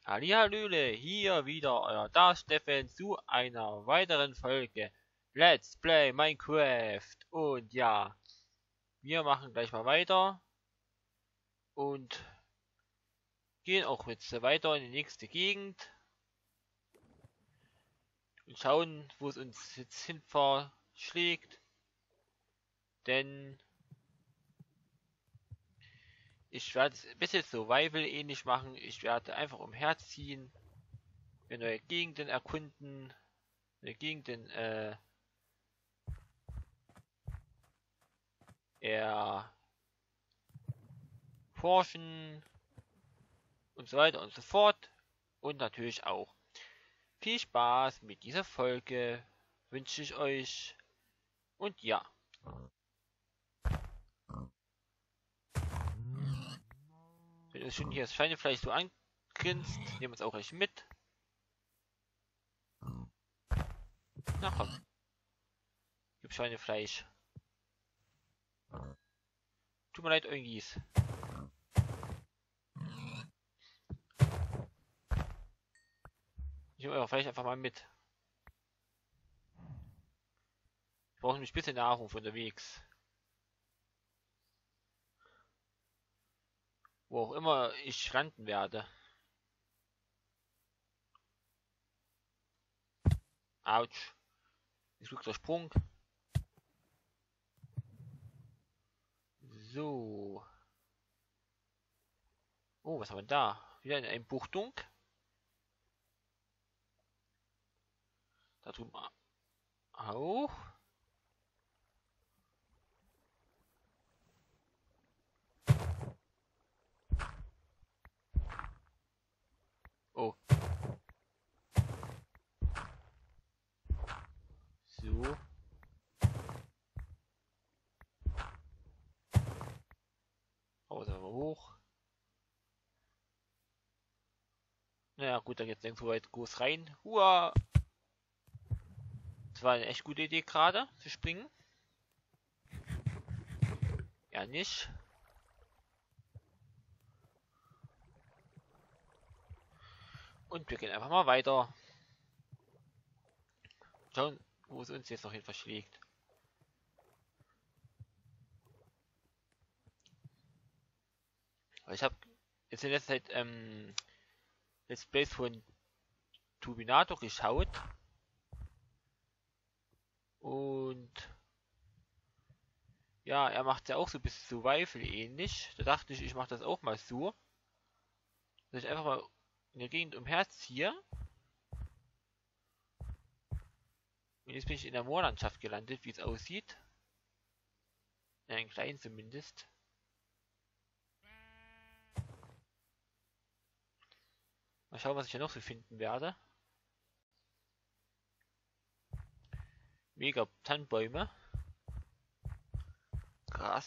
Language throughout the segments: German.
Hallihallöle, hier wieder euer Dark Steffen zu einer weiteren Folge Let's Play Minecraft. Und ja, wir machen gleich mal weiter und gehen auch jetzt weiter in die nächste Gegend und schauen, wo es uns jetzt hin verschlägt. Denn ich werde es ein bisschen Survival ähnlich machen. Ich werde einfach umherziehen, wir neue Gegenden erkunden, neue Gegenden erforschen und so weiter und so fort. Und natürlich auch viel Spaß mit dieser Folge wünsche ich euch. Und ja. Wenn uns schon hier das Schweinefleisch so angrinst, nehmen wir es auch gleich mit. Na komm. Gib Schweinefleisch. Tut mir leid, Eungis. Ich nehme euer Fleisch einfach mal mit. Ich brauche nämlich ein bisschen Nahrung für unterwegs. Wo auch immer ich landen werde. Autsch. Jetzt glückt der Sprung. So. Oh, was haben wir da? Wieder eine Buchtung. Da drüben auch. Oh. So. Oh, da wir hoch. Naja, gut, dann geht's nirgendwo weit groß rein. Hua! Das war eine echt gute Idee gerade, zu springen. Ja, nicht. Und wir gehen einfach mal weiter. Schauen, wo es uns jetzt noch hin verschlägt. Weil ich habe jetzt in letzter Zeit Let's Plays von Turbinator geschaut. Und ja, er macht ja auch so ein bisschen Survival ähnlich. Da dachte ich, ich mache das auch mal so. Dass ich einfach mal in der Gegend umherziehe. Und jetzt bin ich in der Moorlandschaft gelandet, wie es aussieht. In einem kleinen zumindest. Mal schauen, was ich hier noch so finden werde. Mega Tannenbäume. Krass.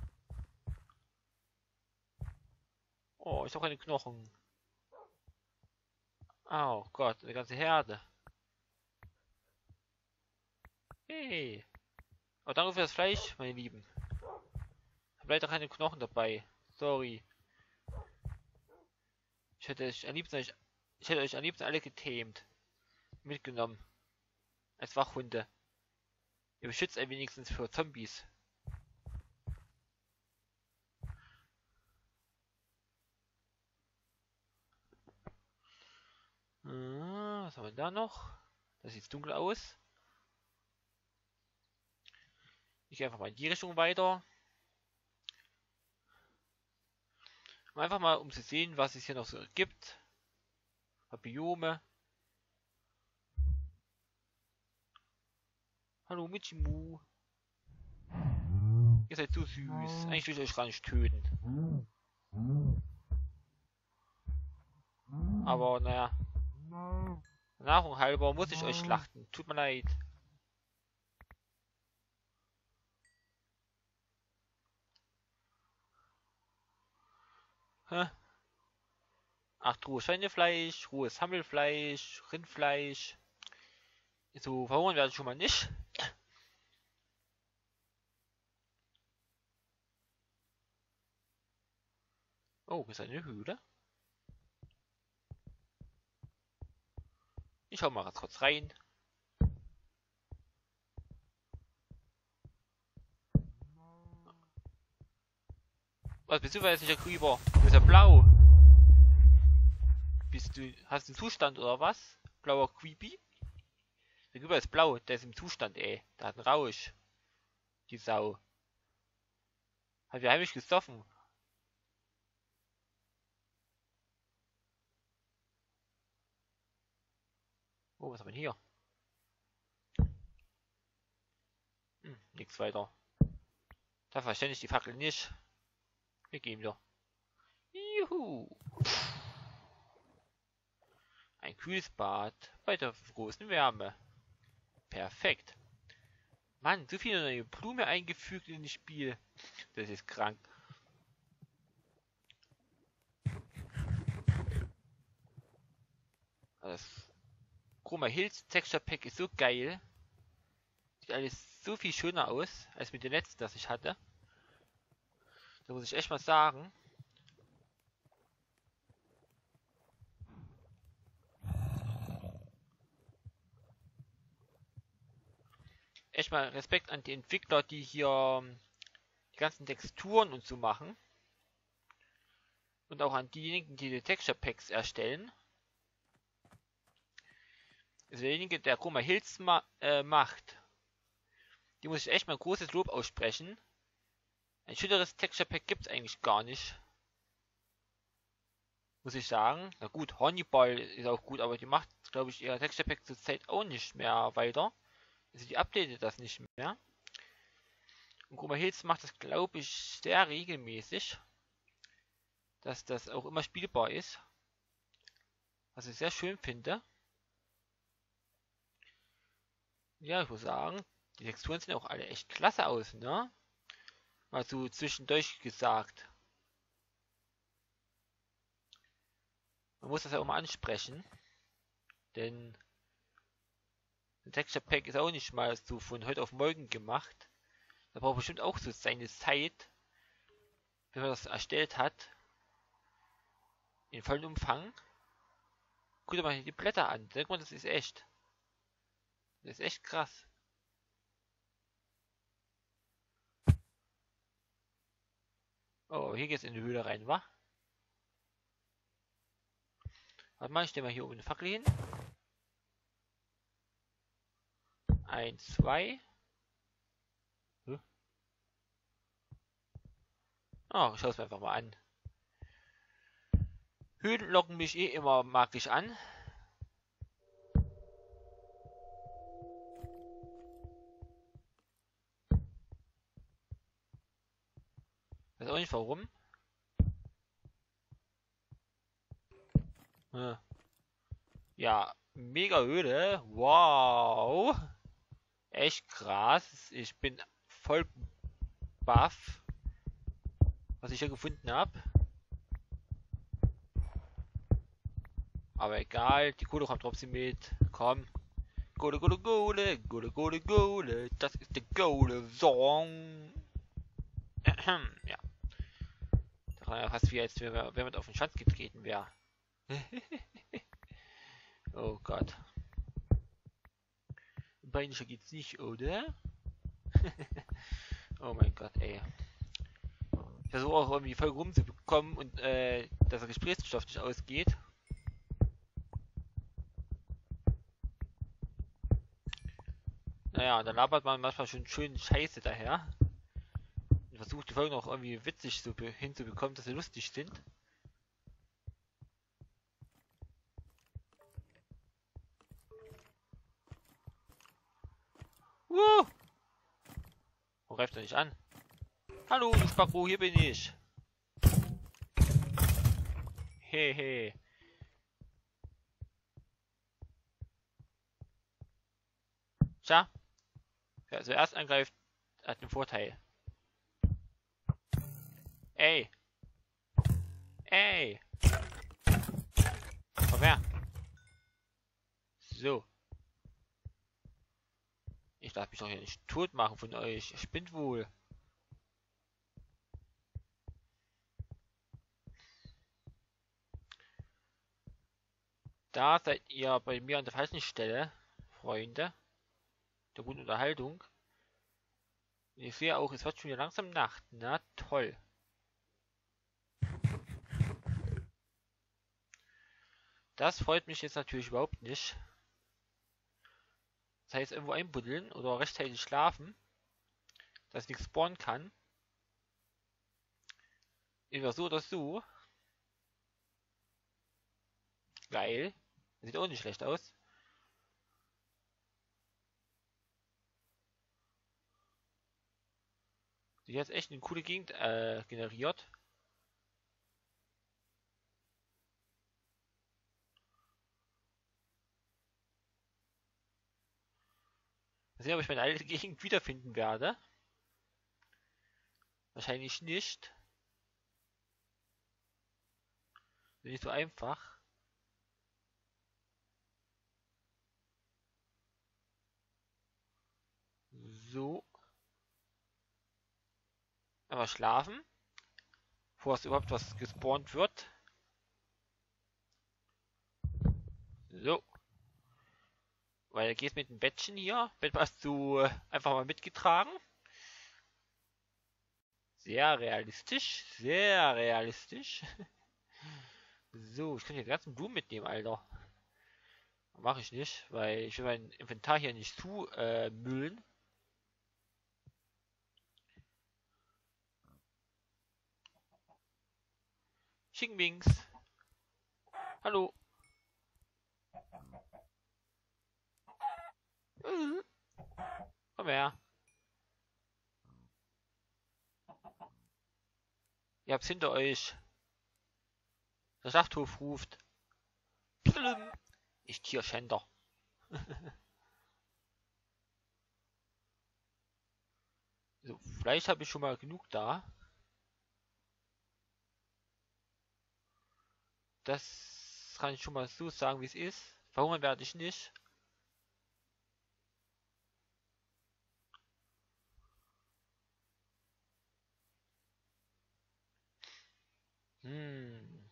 Oh, ich habe keine Knochen. Oh Gott, eine ganze Herde. Hey. Oh, danke für das Fleisch, meine Lieben. Ich habe leider keine Knochen dabei. Sorry. Ich hätte euch am liebsten alle getämt. Mitgenommen. Als Wachhunde. Ihr beschützt ein wenigstens für Zombies. Was haben wir da noch? Das sieht dunkel aus. Ich gehe einfach mal in die Richtung weiter. Einfach mal, um zu sehen, was es hier noch so gibt. Biome. Hallo Michimu. Ihr seid so süß. Eigentlich will ich euch gar nicht töten. Aber naja. Nahrung halber muss ich euch schlachten. Tut mir leid. Hä? Ach, rohes Schweinefleisch, rohes Hammelfleisch, Rindfleisch. So verhungern werde ich schon mal nicht. Oh, ist eine Höhle. Ich schau mal ganz kurz rein. Was bist du jetzt nicht der Creeper? Du bist ja blau. Hast du einen Zustand oder was? Blauer Creepy? Der Creeper ist blau, der ist im Zustand, ey. Der hat einen Rausch. Die Sau. Hat wir heimlich gesoffen. Oh, was haben wir hier? Nichts weiter. Da verstände ich die Fackel nicht. Wir gehen wieder. Juhu. Ein kühles Bad bei der großen Wärme. Perfekt. Mann, so viele neue Blume eingefügt in das Spiel. Das ist krank. Das Chroma Hills Texture Pack ist so geil. Sieht alles so viel schöner aus, als mit dem letzten, das ich hatte. Da muss ich echt mal sagen. Echt mal Respekt an die Entwickler, die hier die ganzen Texturen und so machen. Und auch an diejenigen, die Texture Packs erstellen. Also derjenige, der Chroma Hills macht, die muss ich echt mal großes Lob aussprechen. Ein schöneres Texture Pack gibt es eigentlich gar nicht. Muss ich sagen. Na gut, Honeyball ist auch gut, aber die macht, glaube ich, ihr Texture Pack zurzeit auch nicht mehr weiter. Also die updatet das nicht mehr. Und Chroma Hills macht das, glaube ich, sehr regelmäßig. Dass das auch immer spielbar ist. Was ich sehr schön finde. Ja, ich muss sagen, die Texturen sehen auch alle echt klasse aus, ne? Mal so zwischendurch gesagt. Man muss das ja auch mal ansprechen. Denn ein Texture Pack ist auch nicht mal so von heute auf morgen gemacht. Da braucht bestimmt auch so seine Zeit, wenn man das erstellt hat. In vollem Umfang. Guck dir mal die Blätter an. Denkt man, das ist echt. Das ist echt krass. Oh, hier geht's in die Höhle rein, wa? Warte mal, ich stelle mal hier oben eine Fackel hin. 1, 2. Oh, ich schaue es mir einfach mal an. Höhlen locken mich eh immer magisch an. Weiß auch nicht warum. Ja, mega Höhle. Wow. Echt krass. Ich bin voll baff, was ich hier gefunden habe. Aber egal, die Kohle kommt trotzdem mit. Komm. Kohle, Kohle, Kohle, Kohle, Kohle, Kohle. Das ist der Kohle-Song. Ja. Das war ja fast wie als wenn man auf den Schatz getreten wäre. Oh Gott. Peinlicher geht's nicht, oder? Oh mein Gott, ey. Ich versuche auch irgendwie voll rumzubekommen und dass der Gesprächsstoff nicht ausgeht. Naja, und dann labert man manchmal schon schön Scheiße daher. Und versucht die Folgen auch irgendwie witzig so hinzubekommen, dass sie lustig sind. Warum greift er nicht an? Hallo, du Spacko, hier bin ich. Hehe. Tja, wer zuerst angreift, hat den Vorteil. Ey. Ey. Komm her. So. Ich darf mich doch hier nicht tot machen von euch. Ich bin wohl. Da seid ihr bei mir an der falschen Stelle, Freunde. Der guten Unterhaltung. Ich sehe auch, es wird schon wieder langsam Nacht. Na toll. Das freut mich jetzt natürlich überhaupt nicht. Das heißt, irgendwo einbuddeln oder rechtzeitig schlafen, dass nichts spawnen kann. Entweder so oder so. Geil. Sieht auch nicht schlecht aus. Die hat echt eine coole Gegend generiert. Mal sehen, ob ich meine alte Gegend wiederfinden werde. Wahrscheinlich nicht. Nicht so einfach. So. Einmal schlafen. Bevor es überhaupt was gespawnt wird. So. Weil geht's mit dem Bettchen hier. Bett hast du einfach mal mitgetragen. Sehr realistisch. Sehr realistisch. So, ich kann hier die ganzen Blumen mitnehmen, Alter. Mache ich nicht, weil ich will mein Inventar hier nicht zu müllen. Chicken Hallo. Komm her. Ihr habt's hinter euch. Der Schlachthof ruft. Plüm. Ich Tierschänder. So, vielleicht habe ich schon mal genug da. Das kann ich schon mal so sagen, wie es ist. Verhungern werde ich nicht. Hm.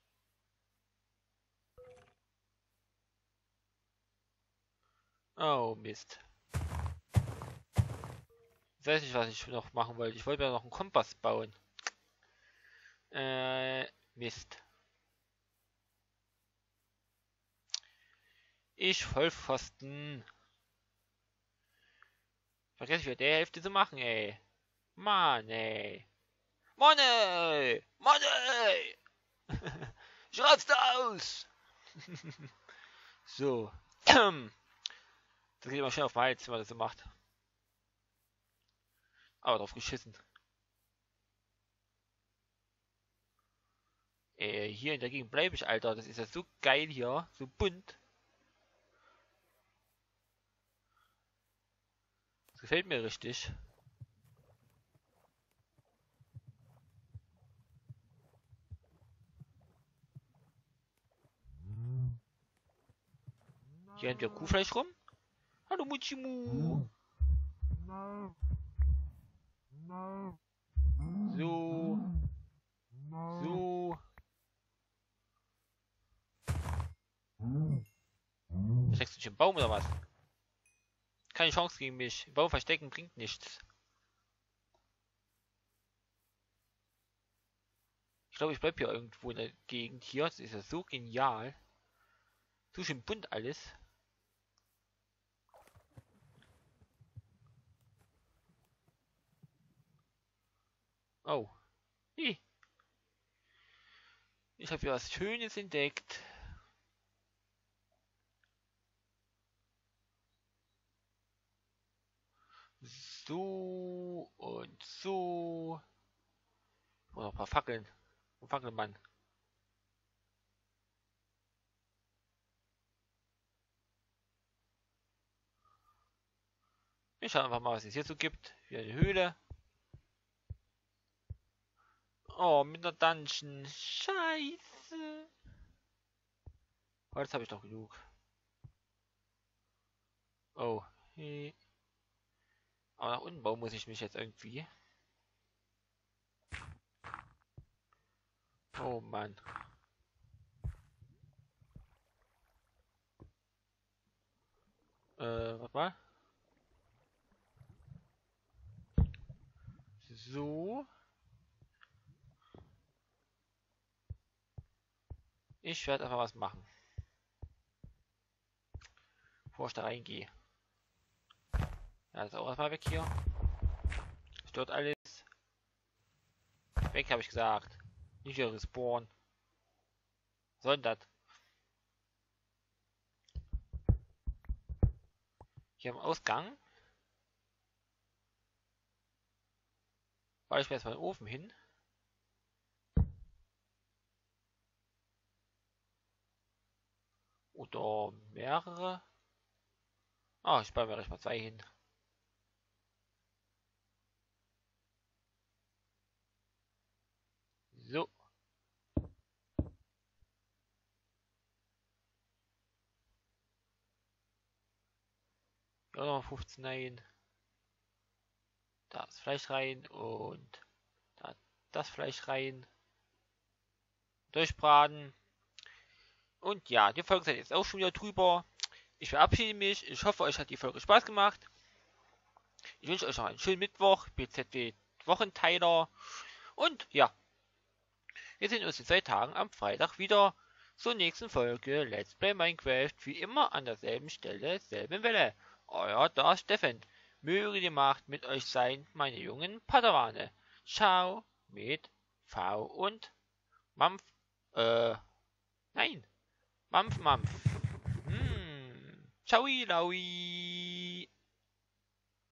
Oh, Mist. Ich weiß nicht, was ich noch machen wollte. Ich wollte ja noch einen Kompass bauen. Mist. Ich Vollpfosten. Vergesse ich wieder der Hälfte zu machen, ey. Mann, ey. Mann, ey. Mann, ey. Schreib's da aus. So. Das geht immer schnell auf den Hals, wenn man das so macht. Aber drauf geschissen. Hier in der Gegend bleibe ich, Alter. Das ist ja so geil hier. So bunt. Das gefällt mir richtig. Hier haben wir Kuhfleisch rum. Hallo Muchimu. So. So. Steckst du dich im Baum oder was? Keine Chance gegen mich. Im Baum verstecken bringt nichts. Ich glaube, ich bleibe hier irgendwo in der Gegend hier. Das ist ja so genial. So schön bunt alles. Oh. Hi. Ich habe hier was Schönes entdeckt. So und so. Und noch ein paar Fackeln. Ein Fackelmann. Wir schauen einfach mal, was es hier so gibt. Wieder eine Höhle. Oh, mit einer Dungeon. Scheiße. Holz habe ich doch genug. Oh. Hey. Aber nach unten bauen muss ich mich jetzt irgendwie. Oh Mann. Warte mal. So. Ich werde einfach was machen. Bevor ich da reingehe. Ja, ist auch erstmal weg hier. Stört alles. Weg, habe ich gesagt. Nicht wieder respawnen. Was soll denn das? Hier am Ausgang. Weil ich mir jetzt mal den Ofen hin. Oder mehrere. Ah, ich baue mir gleich mal 2 hin. So. Hier noch 15 rein. Da das Fleisch rein und da das Fleisch rein. Durchbraten. Und ja, die Folge ist jetzt auch schon wieder drüber. Ich verabschiede mich. Ich hoffe, euch hat die Folge Spaß gemacht. Ich wünsche euch noch einen schönen Mittwoch. BZW Wochenteiler. Und ja, wir sehen uns in 2 Tagen am Freitag wieder zur nächsten Folge Let's Play Minecraft. Wie immer an derselben Stelle, selben Welle. Euer Darth Steffen. Möge die Macht mit euch sein, meine jungen Padawane. Ciao mit V und Mampf. Nein. Mampf, Mampf. Ciao, Laui.